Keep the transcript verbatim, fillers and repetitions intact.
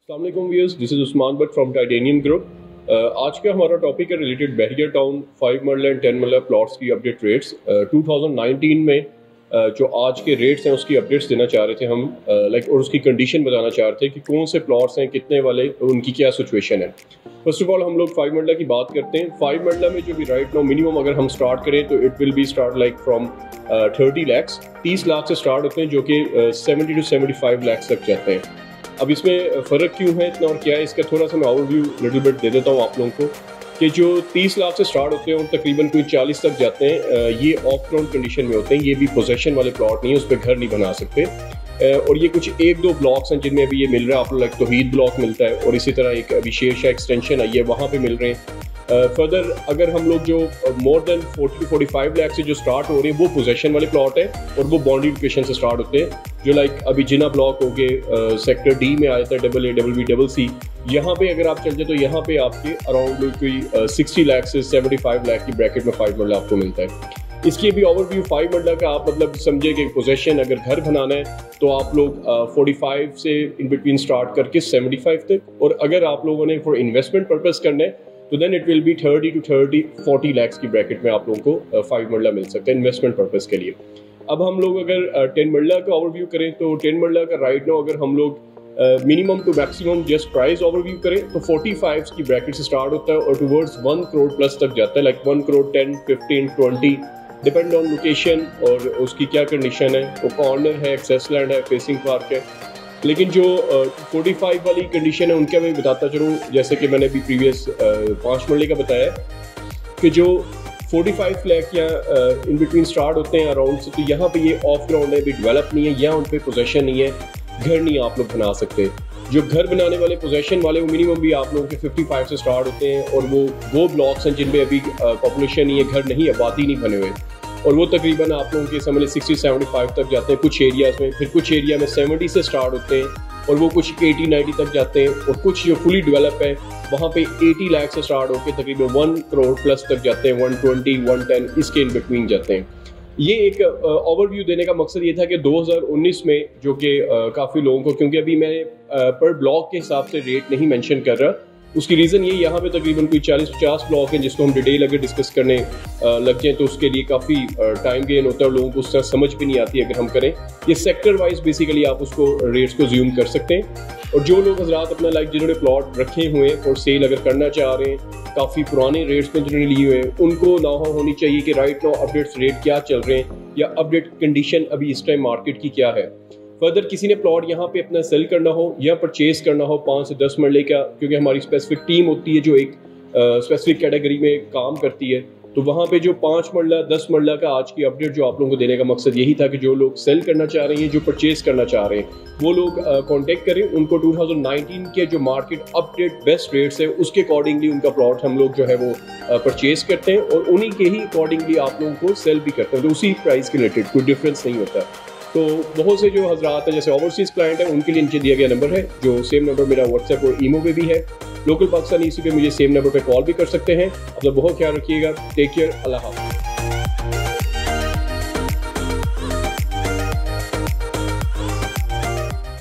अस्सलाम वालेकुम viewers, this is Usman Butt from Titanium group. आज का हमारा टॉपिक है related Bahria town five marla and ten marla plots की update rates. Two thousand nineteen में uh, जो आज के रेट्स हैं उसकी अपडेट्स देना चाह रहे थे हम, लाइक uh, like, और उसकी कंडीशन बताना चाह रहे थे कि कौन से प्लॉट्स हैं, कितने वाले, उनकी क्या सिचुएशन है। फर्स्ट ऑफ ऑल हम लोग फाइव मरला की बात करते हैं। फाइव मरला में जो भी राइट नाउ मिनिमम अगर हम स्टार्ट करें तो it will be start like from thirty lakhs, तीस लाख से स्टार्ट होते हैं, जो कि seventy to seventy five lakhs तक जाते हैं। अब इसमें फ़र्क क्यों है इतना और क्या है, इसका थोड़ा सा मैं ओवरव्यू लिटिल बिट दे देता हूँ आप लोगों को कि जो तीस लाख से स्टार्ट होते हैं और तकरीबन कोई चालीस तक जाते हैं, ये ऑफ ग्राउंड कंडीशन में होते हैं। ये भी पोजेशन वाले प्लॉट नहीं है, उस पर घर नहीं बना सकते। और ये कुछ एक दो ब्लॉक्स हैं जिनमें अभी ये मिल रहा है, आप लोग लाइक तौहीद ब्लॉक मिलता है और इसी तरह एक अभी शेर शाह एक्सटेंशन आई है, वहाँ पे मिल रहे हैं। फर्दर uh, अगर हम लोग जो more than forty to forty five lakh से जो स्टार्ट हो रहे हैं वो पोजेशन वाले प्लॉट है और वो बाउंड्री लोकेशन से स्टार्ट होते हैं, जो लाइक अभी जिना ब्लॉक हो गए, सेक्टर डी में आया था double A double B double C, यहाँ पे अगर आप चल जाए तो यहाँ पे आपके अराउंड कोई सिक्सटी लाख से सेवेंटी फाइव लाख की ब्रैकेट में फाइव मरला आपको मिलता है। इसकी भी ओवरव्यू फाइव मरला का आप मतलब समझे कि पोजेशन अगर घर बनाना है तो आप लोग फोर्टी फाइव से इन बिटवीन स्टार्ट करके सेवेंटी फाइव तक, और अगर आप लोगों ने फॉर इन्वेस्टमेंट पर्पज करना है तो then it will be thirty to thirty forty lakhs की ब्रैकेट में आप लोगों को फाइव मरला मिल सकता है इन्वेस्टमेंट पर्पस के लिए। अब हम लोग अगर टेन मरला का ओवरव्यू करें तो टेन मरला का राइट नाउ अगर हम लोग minimum to maximum just price overview करें तो फोर्टी फाइव की ब्रैकेट से स्टार्ट होता है और टुवर्ड्स वन करोड़ प्लस तक जाता है, like one crore ten fifteen twenty depend on location और उसकी क्या कंडीशन है, वो कॉर्नर है, एक्सेस लैंड है, फेसिंग पार्क है। लेकिन जो फोर्टी uh, फाइव वाली कंडीशन है उनका मैं बताता चलूँ, जैसे कि मैंने अभी प्रीवियस पाँच मरले का बताया कि जो फोर्टी फाइव लाख या इन बिटवीन स्टार्ट होते हैं अराउंड से, तो यहाँ पे ये ऑफ ग्राउंड है, भी डेवलप नहीं है, यहाँ उन पर पोजेशन नहीं है, घर नहीं आप लोग बना सकते। जो घर बनाने वाले पोजेशन वाले वो मिनिमम भी आप लोगों के फिफ्टी फाइव से स्टार्ट होते हैं और वो वो ब्लॉक्स हैं जिनमें अभी पॉपुलेशन नहीं है, घर नहीं, आबादी नहीं बने हुए, और वो तकरीबन आप लोगों के समझ सिक्सटी सेवेंटी फाइव तक जाते हैं कुछ एरियाज़ में, फिर कुछ एरिया में सेवेंटी से स्टार्ट होते हैं और वो कुछ एटी नाइन्टी तक जाते हैं, और कुछ जो फुली डेवलप है वहाँ पे एटी लाख से स्टार्ट होकर तकरीबन वन करोड़ प्लस तक जाते हैं, वन ट्वेंटी वन टेन इसके इन बिटवीन जाते हैं। ये एक ओवरव्यू uh, देने का मकसद ये था कि दो हज़ार उन्नीस में जो कि uh, काफ़ी लोगों को, क्योंकि अभी मैं पर uh, ब्लॉक के हिसाब से रेट नहीं मेंशन कर रहा, उसकी रीज़न ये यहाँ पे तकरीबन कोई चालीस पचास ब्लॉक हैं जिसको हम डिटेल अगर डिस्कस करने लग जाएँ तो उसके लिए काफ़ी टाइम गेन होता है और लोगों को उस तरह समझ भी नहीं आती अगर हम करें। ये सेक्टर वाइज बेसिकली आप उसको रेट्स को ज्यूम कर सकते हैं, और जो लोग हजरात अपना लाइक जिन्होंने प्लॉट रखे हुए हैं और सेल अगर करना चाह रहे हैं, काफ़ी पुराने रेट्स में जिन्होंने लिए हुए हैं, उनको नाउ होनी चाहिए कि राइट नाउ अपडेट्स रेट क्या चल रहे हैं या अपडेट कंडीशन अभी इस टाइम मार्केट की क्या है। फर्दर किसी ने प्लॉट यहाँ पे अपना सेल करना हो या परचेज करना हो पाँच से दस मरले का, क्योंकि हमारी स्पेसिफिक टीम होती है जो एक स्पेसिफिक कैटेगरी में काम करती है, तो वहाँ पे जो पाँच मरला दस मरला का आज की अपडेट जो आप लोगों को देने का मकसद यही था कि जो लोग सेल करना चाह रहे हैं, जो परचेज करना चाह रहे हैं, वो लोग कांटेक्ट करें, उनको टू थाउजेंड नाइनटीन के जो मार्केट अपडेट बेस्ट रेट्स है उसके अकॉर्डिंगली उनका प्लॉट हम लोग जो है वो परचेज करते हैं और उन्हीं के ही अकॉर्डिंगली आप लोगों को सेल भी करते हैं, तो उसी प्राइस के रिलेटेड कोई डिफरेंस नहीं होता। तो बहुत से जो हजरात हैं जैसे ओवरसीज़ क्लाइंट है उनके लिए नीचे दिया गया नंबर है, जो सेम नंबर मेरा व्हाट्सएप और ईमो पे भी है। लोकल पाकिस्तानी इसी पे मुझे सेम नंबर पे कॉल भी कर सकते हैं। अपना बहुत ख्याल रखिएगा। Take care. अल्लाह हाफ़िज़।